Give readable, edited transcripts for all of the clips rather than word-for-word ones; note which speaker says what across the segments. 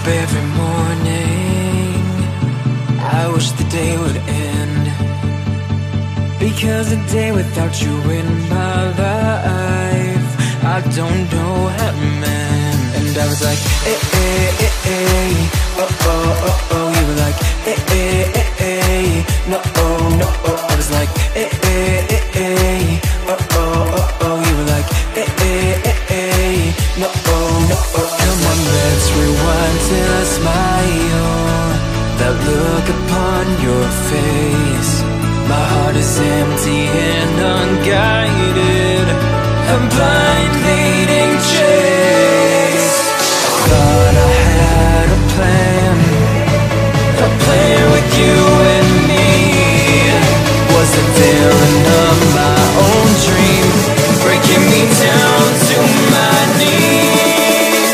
Speaker 1: every morning, I wish the day would end, because a day without you in my life, I don't know how to mend. And I was like, eh, eh, eh, eh, oh, oh, oh, oh. You were like, eh, eh, eh, eh, no, oh, no, oh. I was like, eh, eh, eh, eh, oh, oh, oh, oh. You were like, eh, eh, eh, eh, no, oh, no, oh. Come on, let's rewind till I smile, that look upon your face. My heart is empty and unguided, a blind leading chase. I thought I had a plan with you and me. Was the villain of my own dream, breaking me down to my knees.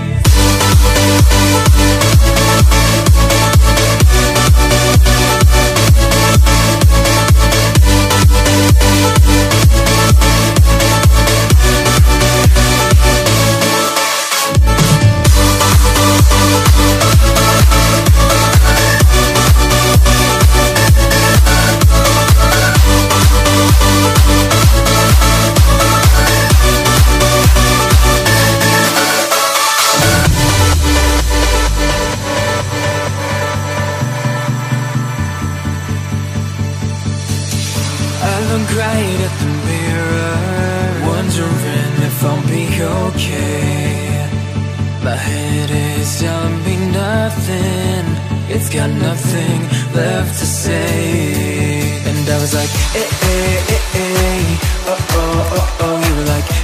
Speaker 1: Right at the mirror, wondering if I'll be okay. My head is telling me nothing, it's got nothing left to say. And I was like, eh, eh, eh, eh, oh, oh, oh, oh. You were like,